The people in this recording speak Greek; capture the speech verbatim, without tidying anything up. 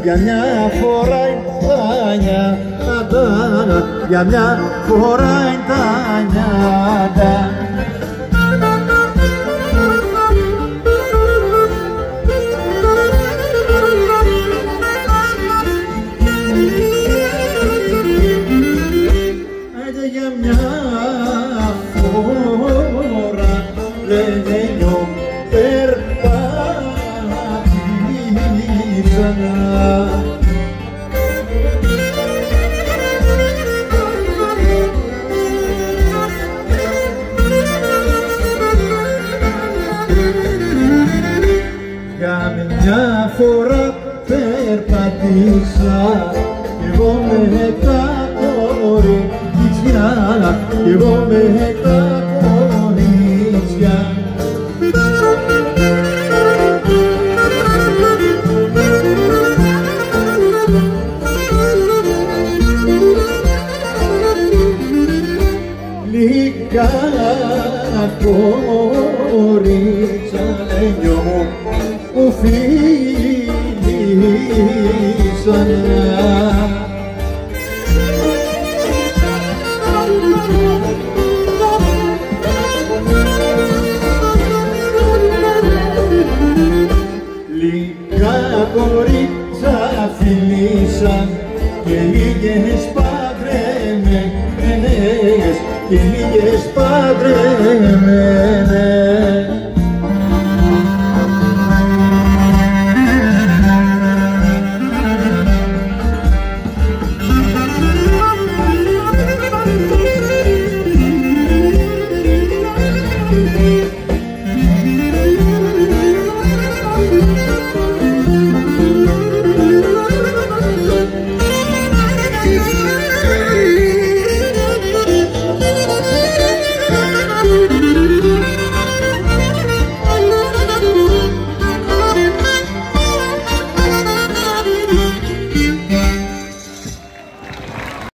για μια φορά τα νιάτα, για μια φορά τα νιάτα. Για μια φορά λένε περπάτησανα. Για μια φορά περπατήσα εγώ με τα κορίτσια, εγώ με τα κορίτσια. Λίγα κορίτσια λένε μου φίλησανα. Λίγα κορίτσια φιλήσαν και λίγες παντρεμένες, και λίγες παντρεμένες.